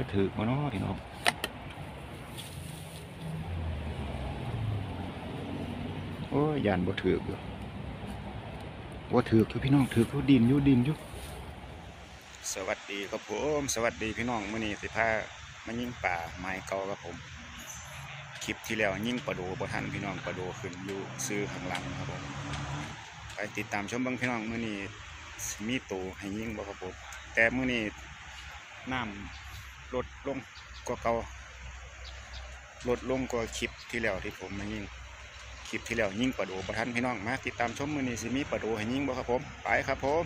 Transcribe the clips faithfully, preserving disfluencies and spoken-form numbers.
ถือมาเนาะพี่น้องโอ้ยยานบ่ถือกอยู่บ่ถือกอยู่พี่น้องถือกอยู่ดินอยู่ดินอยู่สวัสดีครับผมสวัสดีพี่น้องมื้อนี้สิพามายิงป่าไม้เก่าครับผมคลิปที่แล้วยิงปลาโดบ่ทันพี่น้องปลาโดขึ้นอยู่ซื้อข้างหลังครับผมไปติดตามชมเบิ่งพี่น้องมื้อนี้มีตัวให้ยิงบ่ครับผมแต่มื้อนี้น้ำลดลงกว่าเก่าลดลงกว่าคลิปที่แล้วที่ผมมายิงคลิปที่แล้วยิงปลาโดบ่ทันพี่น้องมาติดตามชมมื้อนี้สิมีปลาโดให้ยิงบ่ครับผมไปครับผม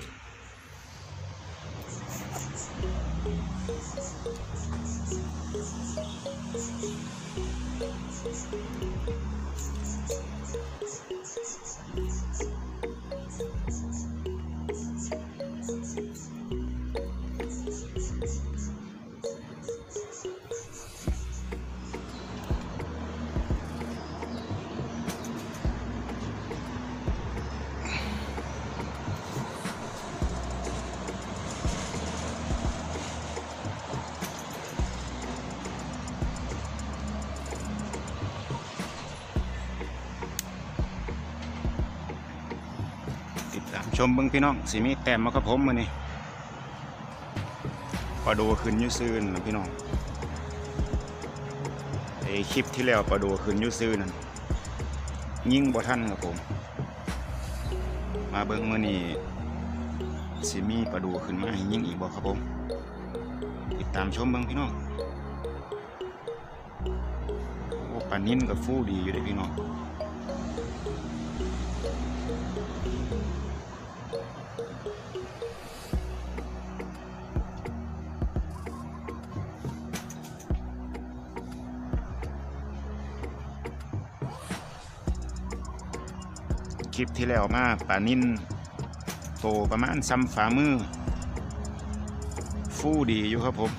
ชมเบิ้งพี่น้องสีมีแต้มมาครับผมมื้อนี้ปลาโดขึ้นยูซื่นนะพี่น้องไอคลิปที่แล้วปลาโดขึ้นยูซื่นนั่นยิงบ่ทันครับผมมาเบิ้งมื้อนี้สีมีปลาโดขึ้นมาให้ยิงอีกบ่ครับผมติดตามชมเบิ้งพี่น้องโอ้ปลานิ่นกับฟูดีอยู่เลยพี่น้องคลิปที่แล้วมาปลานิ่นโตประมาณซ้ำฝ่ามือฟูดีอยู่ครับผม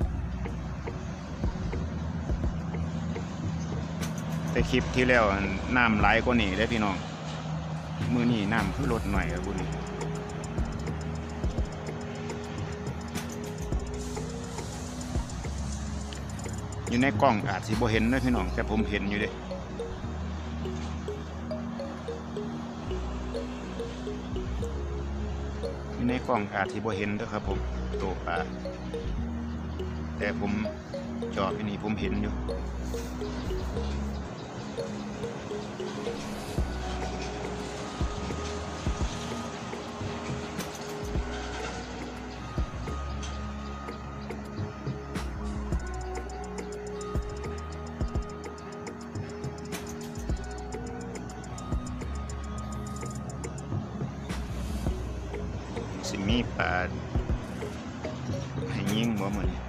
แต่คลิปที่แล้วน้ำไหลกว่านี้ได้พี่น้องมือนี่น้ำคือลดหน่อยครับบุญอยู่ในกล้องอาจสิบ่เห็นนะพี่น้องแต่ผมเห็นอยู่เด้ในกล้องอาจที่บ่เห็นด้วยครับผมตัวปลาแต่ผมจอดที่นี่ผมเห็นอยู่สิมีปลาให้ยิงบ่มื้อนี้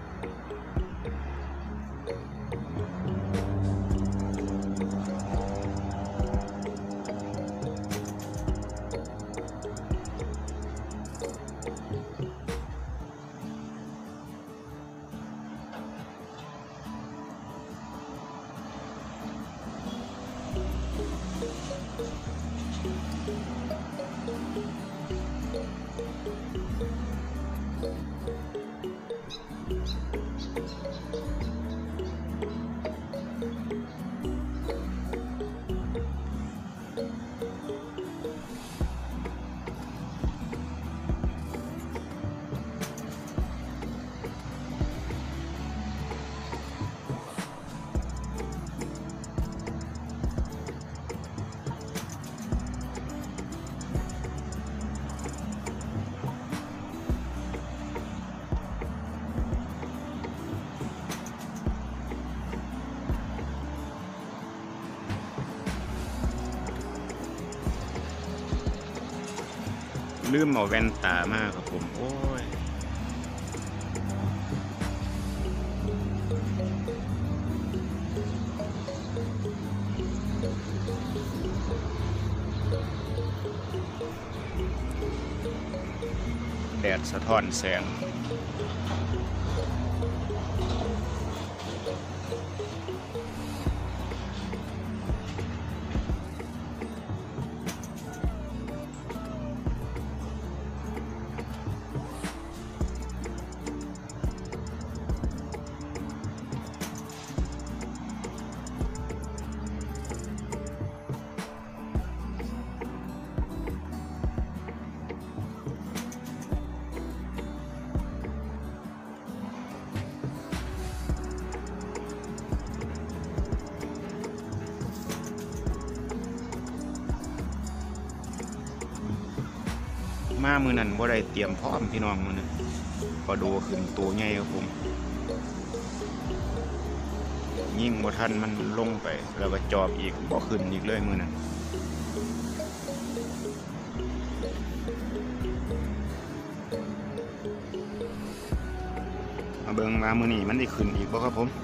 ลืมเอาแว่นตามากครับผมโอ้ยแดดสะท้อนแสงมามือนั้นบ่ได้เตรียมพร้อมพี่น้องมือนั้นปลาโดขึ้นตัวใหญ่ครับผมยิ่งบ่ทันมันลงไปแล้วก็จอบอีกบ่ขึ้นอีกเลยมือนั้นมาเบิ่งมามือนี้มันได้ขึ้นอีกบ่ครับผม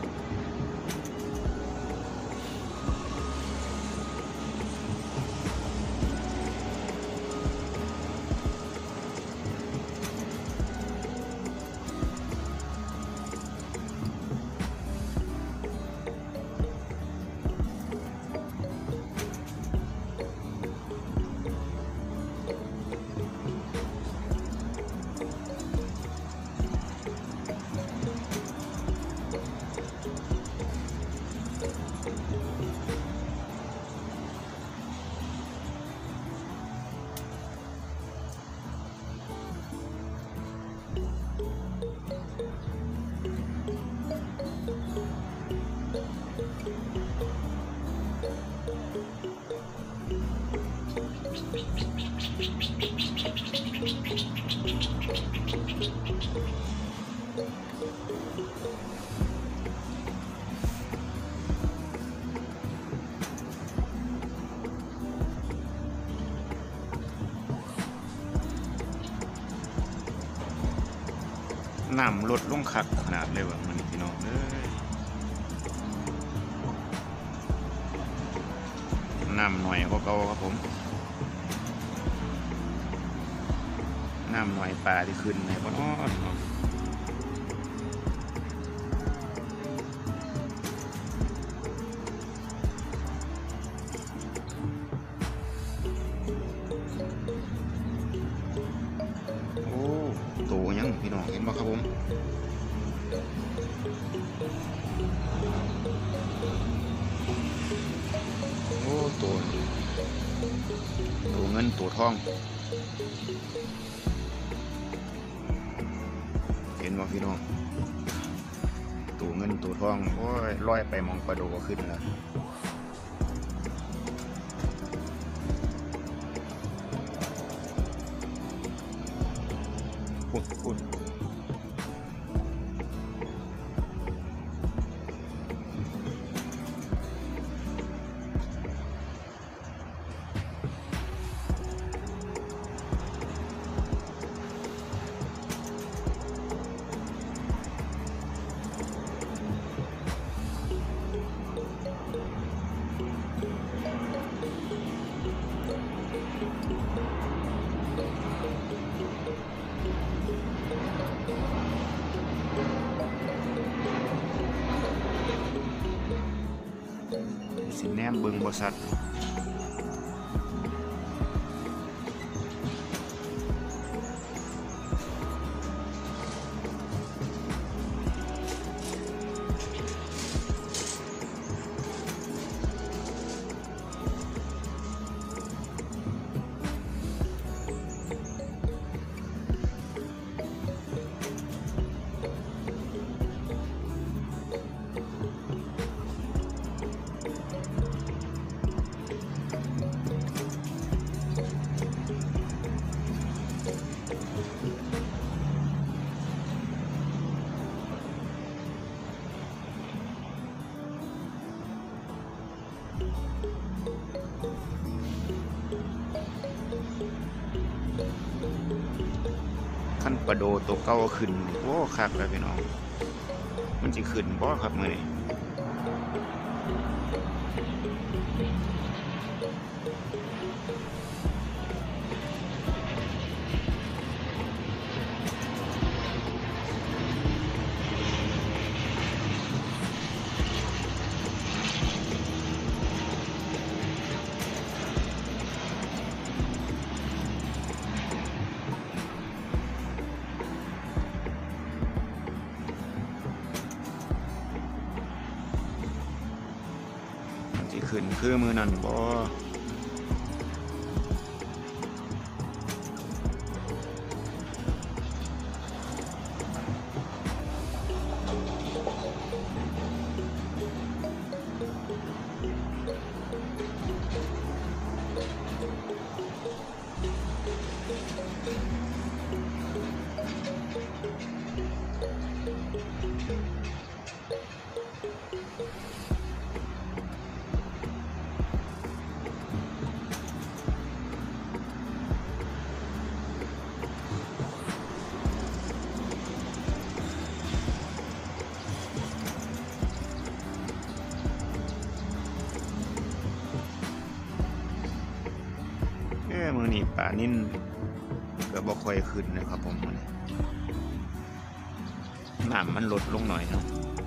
น้ำลดลงคักขนาดเลยว่ะมันพี่น้องเอ้ยน้ำหน่อยก็เก่าครับผมน้ำหน่อยปลาที่ขึ้นในบ่อน้อโอ้โตยังพี่น้องเห็นบ่ครับผมโอ้ตัวตัวเงินตัวทองเห็นบ่พี่น้องตัวเงินตัวทองโอ้ยลอยไปมองปลาโดขึ้นแล้วพุ่นพุ่นสิแนมเบิ่งบ่สัตว์ขั้นปลาโดตัวเก่าขึ้นโอ้คักแล้วพี่น้องมันจะขึ้นบ่ครับมื้อนี้ขึ้นคือมือนั่นบ่ปลานิ่นก็บ่ค่อยขึ้นนะครับผมน้ำมันลดลงหน่อยเนาะ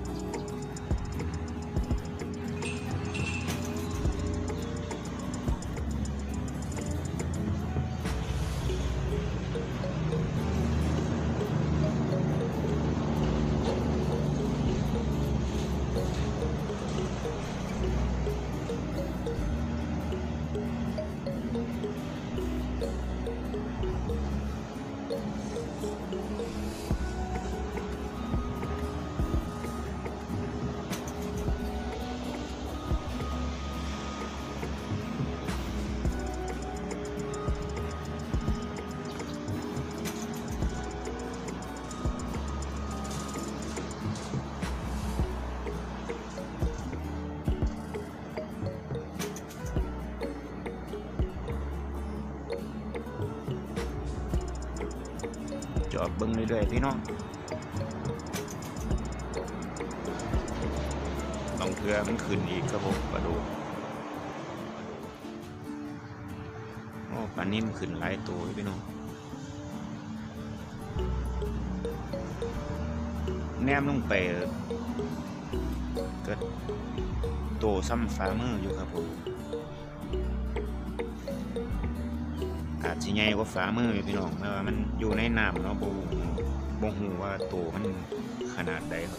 จอดเบิ้งเรื่อยๆพี่น้องต้องเทือมันขึ้นอีกครับผมปลาดูโอ้ปลานิ่มขึ้นหลายตัวพี่น้องแนมลงไปก็โตซ้ำฟ้ามืออยู่ครับผมอาจจะใหญ่กว่าฝ่ามือพี่น้องเพราะว่ามันอยู่ในน้ำเนาะบ่บ่ฮู้ว่าโตมันขนาดใดครับ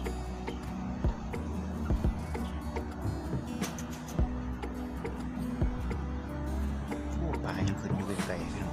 โอ้ปลายังขึ้นอยู่ไกลๆพี่น้อง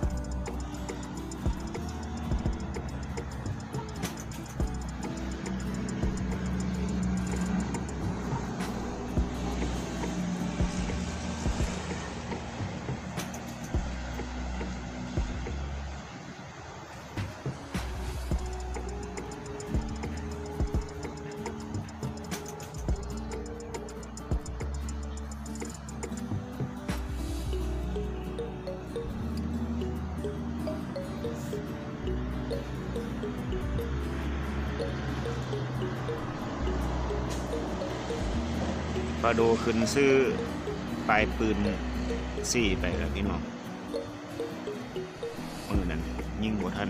ปลาโดขึ้นซื้อปลายปืนสี่ไปแล้วพี่น้องมือนั้นยิ่งบ่ทัน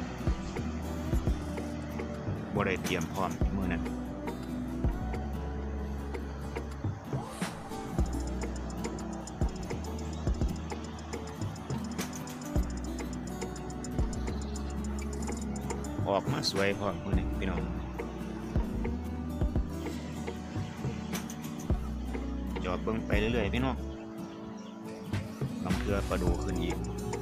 บ่ได้เตรียมพร้อมมือนั้นออกมาสวยพร้อมมือนี้พี่น้องจอดเบิ่งไปเรื่อยๆพี่น้องบางเทื่อปลาดูขึ้นอีก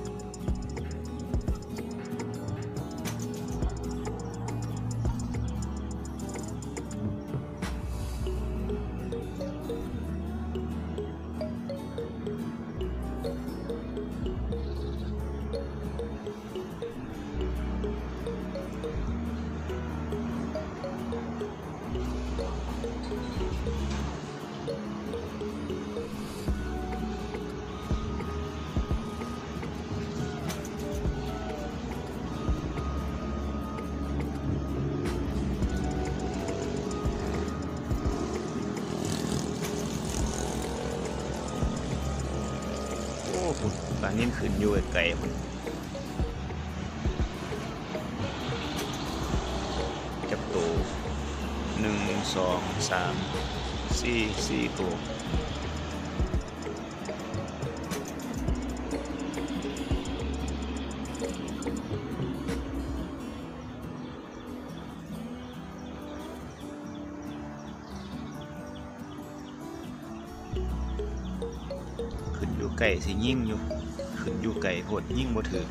ปลานิ่มขึ้นอยู่ไกลๆมันจับตัวหนึ่งสองสามสี่สี่ตัวขึ้นอยู่ไก่สิยิ่งอยู่ขึ้นอยู่ไก่โหดยิ่งบ่ถือ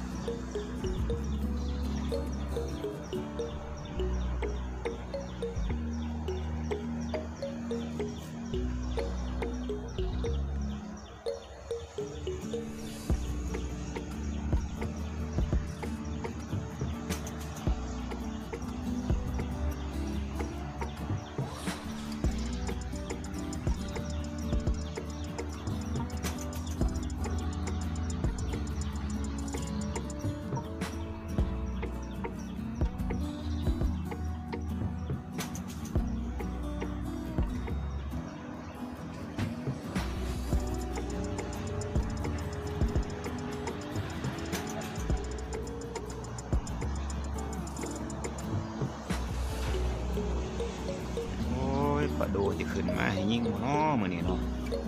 ขึ้นมาให้ยิ่งบ่เนาะมื้อนี้เนาะ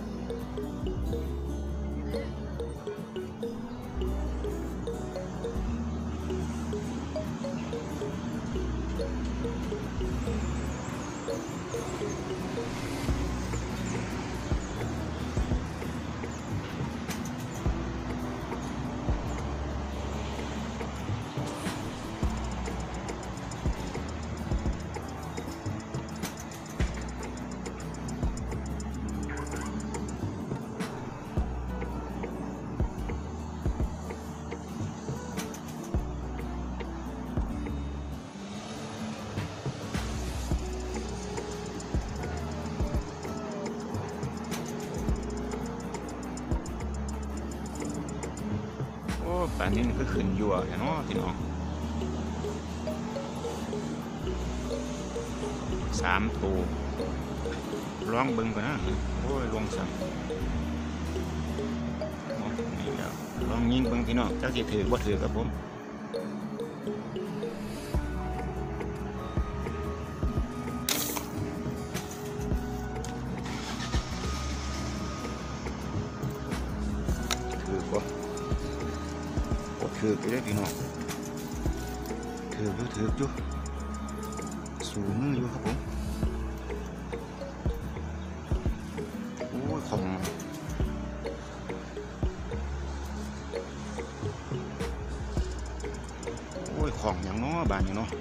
ปลานิ่นก็ขึ้นยั่วแค่เนาะพี่น้องสามตัวร้องเบิ้งก่อนนะโอ้ยลงสั่งนี่แล้วลองยิงเบิ้งพี่น้องเจ้าที่ถือว่าถือกับผมถือกว่าถือไปได้พี่น้องถืออยู่ถืออยู่สูงมืออยู่ครับผมโอ้ยของโอ้ยของอย่างน้อบานอย่างน้อ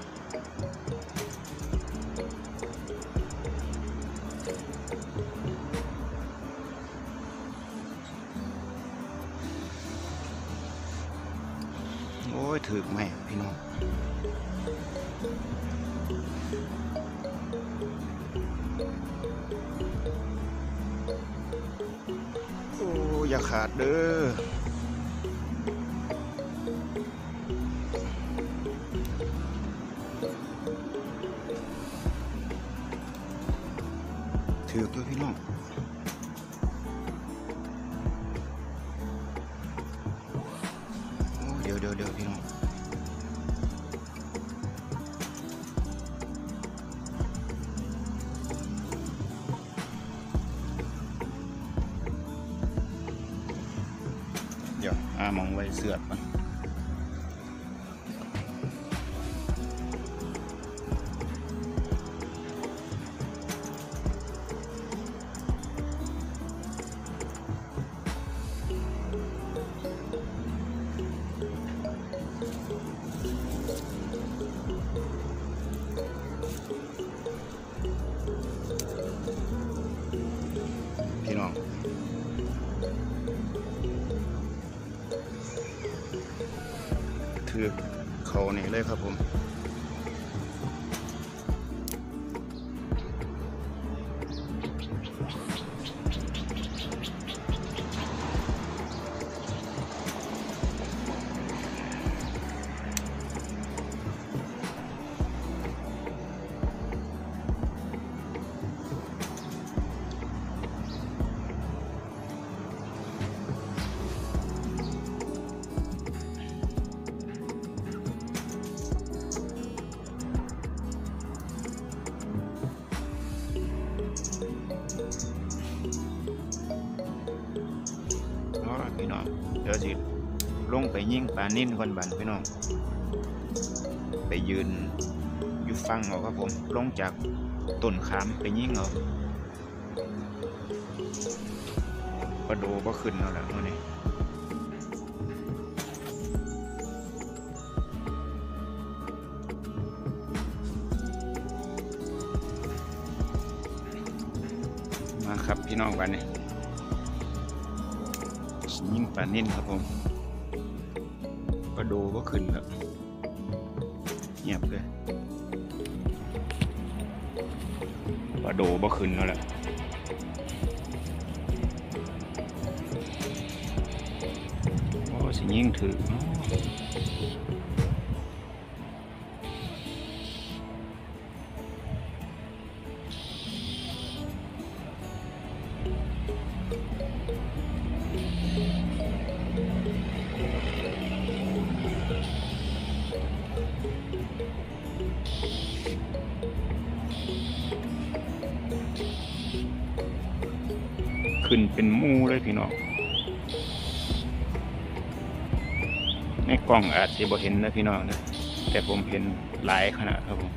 โอ้ยถือไหมพี่น้องโอ้อย่าขาดเด้อถือตัวพี่น้องโอ้เดี๋ยวเดี๋ยวเดี๋ยวพี่น้องเดี๋ยวอามองไว้เสือกมันพี่น้องถือเขานี่เลยครับผมพี่น้องเดี๋ยวสิลงไปยิงปลานิ่นก่อนบันพี่น้องไปยืนอยู่ฟังเอาครับผมลงจากต้นขามไปยิงเอาปลาโดก็ขึ้นแล้วแหละมื่อนี้มาครับพี่น้องวันนี้ยิงปลานิ่นครับผมปลาโดก็ขึ้นแล้วเงียบเลยปลาโดก็ขึ้นแล้วแหละโอ้สิยิงถือขึ้นเป็นหมู่เลยพี่น้องในกล้องอาจจะบ่เห็นนะพี่น้องนะแต่ผมเห็นหลายขนาดครับผม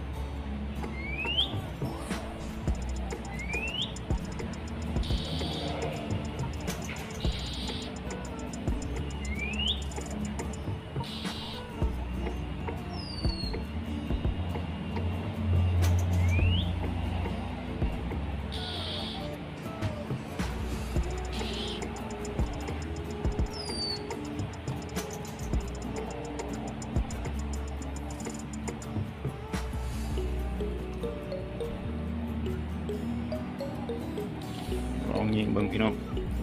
ลองยิงเบิ่งพี่น้อง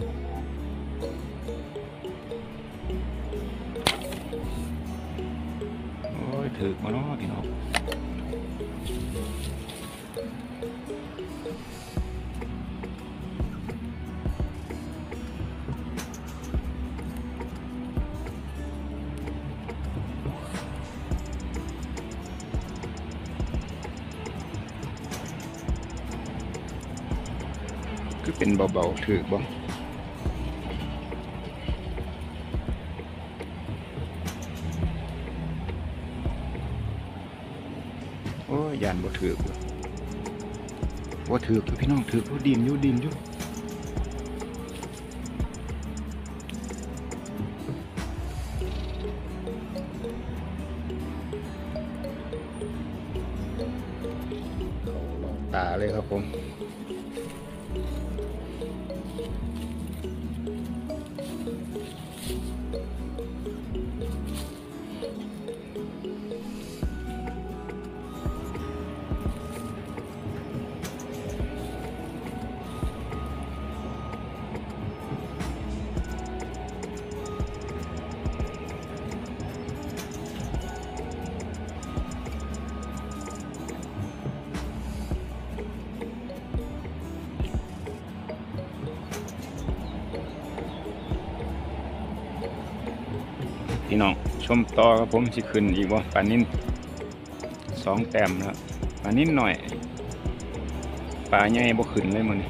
โอ้ยถึกมาเนาะพี่น้องคือเป็นเบาๆถึกบ่โอ้ยยานบ่ถึกว่าถึกอยู่พี่น้องถึกอยู่ดินอยู่ดินอยู่ตาเลยครับผมพี่น้องชมต่อครับผมสิขึ้นอีกว่าปลานิ่นสองแต้มแล้วปลานิ่นหน่อยปลาใหญ่บ่ขึ้นเลยมัน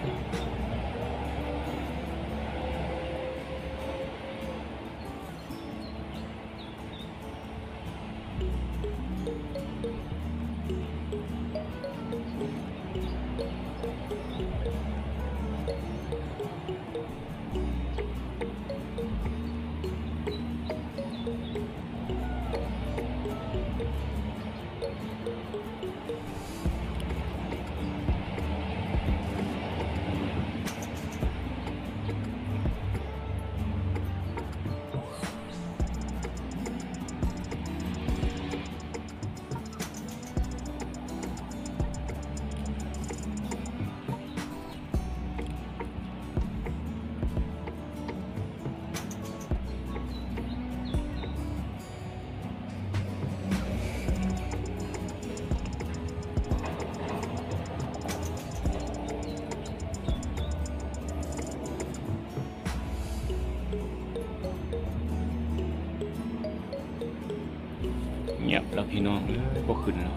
เงียบแล้วพี่น้องเลยบ่ขึ้นแล้ว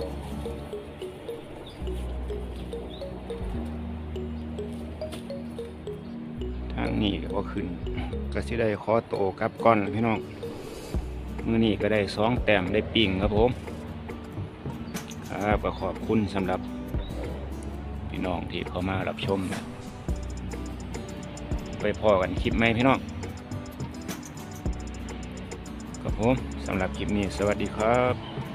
ทางนี้ก็บ่ขึ้นก็สิได้ขอโตกลับก่อนพี่น้องมื้อนี้ก็ได้สองแต้มได้ปิ้งครับผมครับก็ขอบคุณสำหรับพี่น้องที่เข้ามารับชมนะไปพอกันคลิปใหม่พี่น้องครับผมสำหรับคลิปนี้สวัสดีครับ